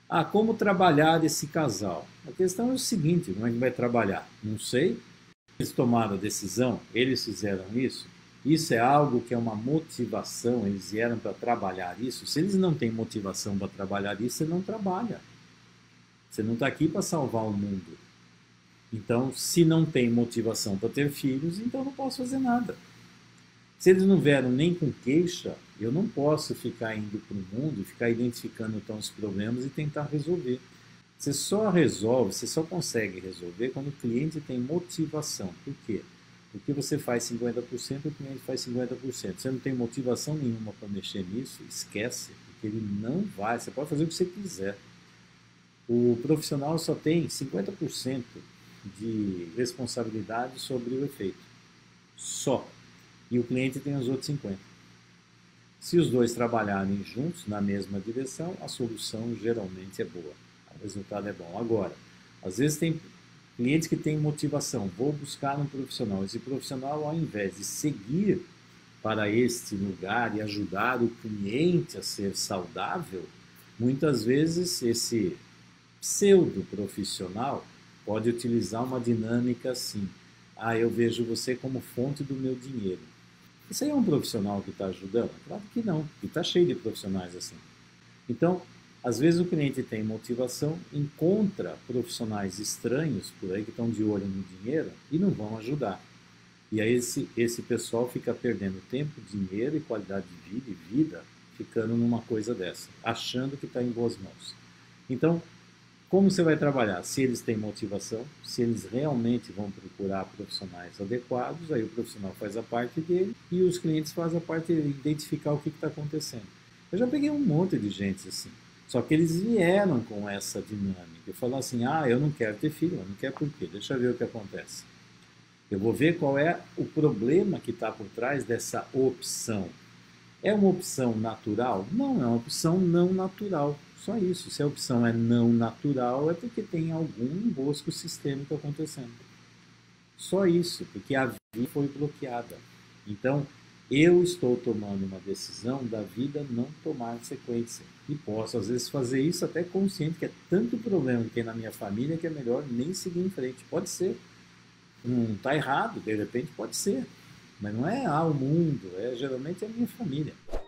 Ah, como trabalhar esse casal? A questão é o seguinte, como é que vai trabalhar? Não sei. Eles tomaram a decisão, eles fizeram isso. Isso é algo que é uma motivação, eles vieram para trabalhar isso. Se eles não têm motivação para trabalhar isso, você não trabalha. Você não está aqui para salvar o mundo. Então, se não tem motivação para ter filhos, então não posso fazer nada. Se eles não vieram nem com queixa, eu não posso ficar indo para o mundo e ficar identificando então os problemas e tentar resolver. Você só resolve, você só consegue resolver quando o cliente tem motivação. Por quê? Porque você faz 50%, o cliente faz 50%. Você não tem motivação nenhuma para mexer nisso, esquece, porque ele não vai. Você pode fazer o que você quiser. O profissional só tem 50% de responsabilidade sobre o efeito. Só. E o cliente tem os outros 50%. Se os dois trabalharem juntos na mesma direção, a solução geralmente é boa. O resultado é bom. Agora, às vezes tem clientes que têm motivação, vou buscar um profissional. Esse profissional, ao invés de seguir para este lugar e ajudar o cliente a ser saudável, muitas vezes esse pseudo profissional pode utilizar uma dinâmica assim: ah, eu vejo você como fonte do meu dinheiro. Isso aí é um profissional que está ajudando? Claro que não, e está cheio de profissionais assim. Então, às vezes o cliente tem motivação, encontra profissionais estranhos por aí que estão de olho no dinheiro e não vão ajudar. E aí esse pessoal fica perdendo tempo, dinheiro e qualidade de vida e vida ficando numa coisa dessa, achando que está em boas mãos. Então, como você vai trabalhar? Se eles têm motivação, se eles realmente vão procurar profissionais adequados, aí o profissional faz a parte dele e os clientes fazem a parte de identificar o que está acontecendo. Eu já peguei um monte de gente assim, só que eles vieram com essa dinâmica. Eu falo assim, ah, eu não quero ter filho, eu não quero por quê? Deixa eu ver o que acontece. Eu vou ver qual é o problema que está por trás dessa opção. É uma opção natural? Não, é uma opção não natural. Só isso. Se a opção é não natural, é porque tem algum enrosco sistêmico acontecendo. Só isso, porque a vida foi bloqueada. Então, eu estou tomando uma decisão da vida não tomar sequência. E posso, às vezes, fazer isso até consciente, que é tanto problema que tem na minha família que é melhor nem seguir em frente. Pode ser. Não está errado, de repente pode ser. Mas não é o mundo, geralmente é a minha família.